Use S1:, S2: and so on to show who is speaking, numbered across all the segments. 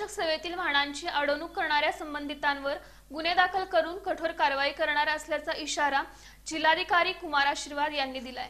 S1: अत्यावश्यक सेवेतील वाहनांची अडवणूक करणाऱ्या संबंधितांवर गुन्हे दाखल करून कठोर कारवाई करणार असल्याचा इशारा जिल्हाधिकारी कुमार आशीर्वाद यांनी दिलाय।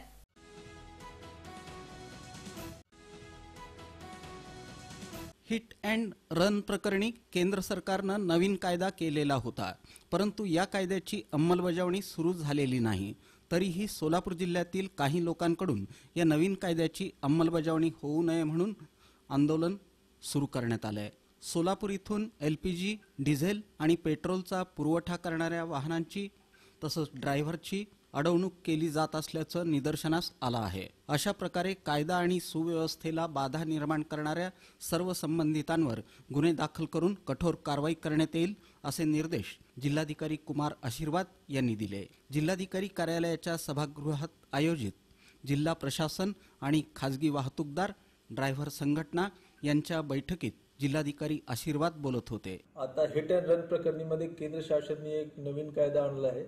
S2: हिट अँड रन प्रकरणी केंद्र सरकारनं नवीन कायदा केलेला होता, परंतु या कायद्याची अंमलबजावणी सुरू झालेली नाही। तरीही सोलापूर जिल्ह्यातील काही लोकांकडून या नवीन कायद्याची अंमलबजावणी होऊ नये म्हणून आंदोलन सुरू करण्यात आले आहे। सोलापूर इथून LPG, डिझेल आणि पेट्रोलचा पुरवठा करणाऱ्या वाहनांची तसंच ड्रायव्हरची अडवणूक केली जात असल्याचं निदर्शनास आलं आहे। अशा प्रकारे कायदा आणि सुव्यवस्थेला बाधा निर्माण करणाऱ्या सर्व संबंधितांवर गुन्हे दाखल करून कठोर कारवाई करण्यात येईल असे निर्देश जिल्हाधिकारी कुमार आशीर्वाद यांनी दिले। जिल्हाधिकारी कार्यालयाच्या सभागृहात आयोजित जिल्हा प्रशासन आणि खाजगी वाहतूकदार ड्रायव्हर संघटना यांच्या बैठकीत जिल्हाधिकारी आशीर्वाद बोलत होते।
S3: आता हिट अँड रन प्रकरणीमध्ये केंद्र शासनाने एक नवीन कायदा आणला आहे।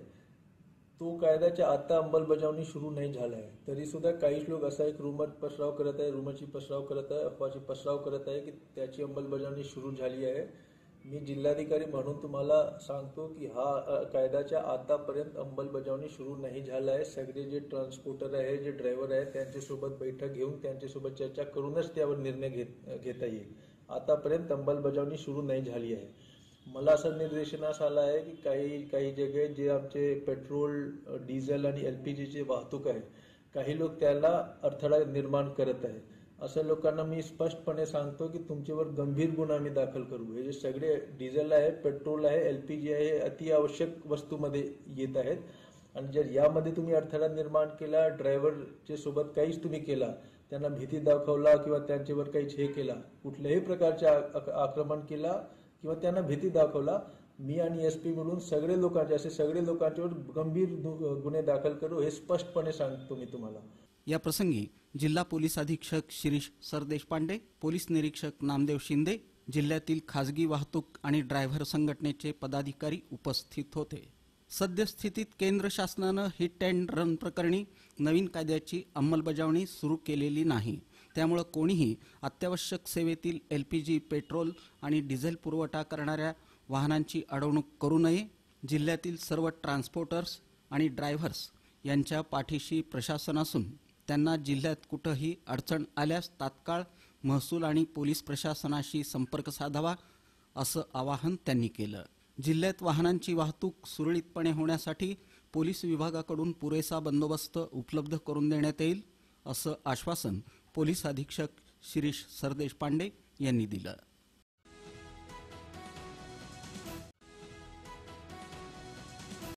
S3: तो कायद्याच्या आता अंमलबजावणी सुरू नाही झाला आहे, तरी सुद्धा काही लोक असा एक रूमरची पसराव करत आहे, अफवाची पसराव करत आहे की त्याची अंमलबजावणी सुरू झाली आहे। मी जिल्हाधिकारी म्हणून तुम्हाला सांगतो की हा कायद्याच्या आतापर्यंत अंमलबजावणी सुरू नाही झाला आहे। सगळे जे ट्रान्सपोर्टर आहे, जे ड्रायव्हर आहे, त्यांच्यासोबत बैठक घेऊन त्यांच्यासोबत चर्चा करूनच त्यावर निर्णय घेता येईल। आतापर्यंत अंमलबजावणी सुरू नाही झाली आहे। मला असं निर्देशनास आलं आहे की काही जगह जे आमचे पेट्रोल, डिझेल आणि LPGची वाहतूक आहे, काही लोक त्याला अडथळा निर्माण करत आहे। अशा लोकांना मी स्पष्टपणे सांगतो की तुमच्यावर गंभीर गुन्हा आम्ही दाखल करू। हे जे सगळे डिझेल आहे, पेट्रोल आहे, LPG आहे, हे अति आवश्यक वस्तूमध्ये येत आहेत आणि जर यामध्ये तुम्ही अडथळा निर्माण केला, ड्रायव्हरच्या सोबत काहीच तुम्ही केला, त्यांना भीती दाखवला किंवा त्यांच्यावर काहीच हे केला, कुठल्याही प्रकारचे आक्रमण केला किंवा त्यांना भीती दाखवला, मी आणि SP मिळून सगळे लोकांच्यावर गंभीर गुन्हे दाखल करू, हे स्पष्टपणे सांगतो मी तुम्हाला।
S2: या प्रसंगी जिल्हा पोलीस अधीक्षक शिरीष सरदेशपांडे, पोलीस निरीक्षक नामदेव शिंदे, जिल्ह्यातील खाजगी वाहतूक आणि ड्रायव्हर संघटनेचे पदाधिकारी उपस्थित होते। सद्यस्थितीत केंद्र शासनानं हिट अँड रन प्रकरणी नवीन कायद्याची अंमलबजावणी सुरू केलेली नाही, त्यामुळे कोणीही अत्यावश्यक सेवेतील LPG, पेट्रोल आणि डिझेल पुरवठा करणाऱ्या वाहनांची अडवणूक करू नये। जिल्ह्यातील सर्व ट्रान्सपोर्टर्स आणि ड्रायव्हर्स यांच्या पाठीशी प्रशासन असून त्यांना जिल्ह्यात कुठेही अडचण आल्यास तात्काळ महसूल आणि पोलीस प्रशासनाशी संपर्क साधावा असं आवाहन त्यांनी केलं। जिल्ह्यात वाहनांची वाहतूक सुरळीतपणे होण्यासाठी पोलीस विभागाकडून पुरेसा बंदोबस्त उपलब्ध करून देण्यात येईल असं आश्वासन पोलीस अधीक्षक शिरीष सरदेशपांडे यांनी दिलं।